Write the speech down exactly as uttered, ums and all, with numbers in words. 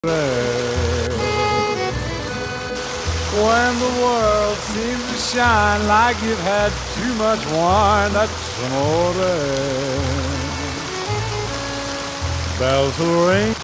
When the world seems to shine like you've had too much wine, that's amore. Bells will ring.